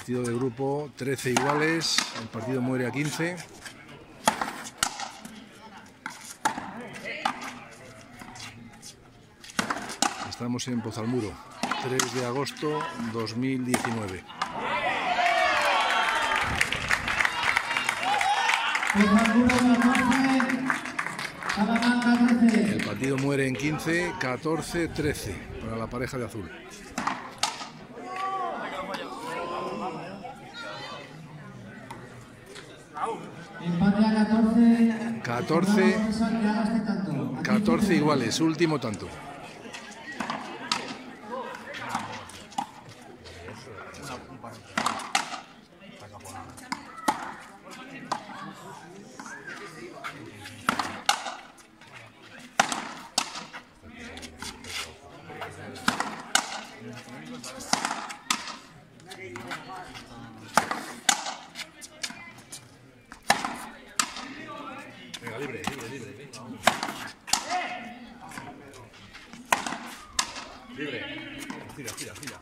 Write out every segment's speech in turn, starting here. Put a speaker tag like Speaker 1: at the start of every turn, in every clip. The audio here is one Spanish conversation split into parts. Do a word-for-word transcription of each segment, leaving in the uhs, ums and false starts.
Speaker 1: Partido de grupo, trece iguales, el partido muere a quince. Estamos en Pozalmuro, tres de agosto dos mil diecinueve. El partido muere en quince, catorce, trece para la pareja de azul. catorce, catorce iguales, último tanto.
Speaker 2: Venga, libre, libre, libre, venga, vamos. Libre. Gira, gira, gira.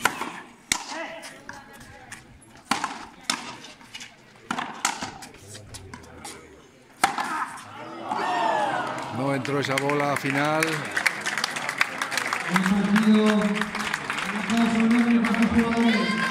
Speaker 1: No entró esa bola final.
Speaker 3: El partido,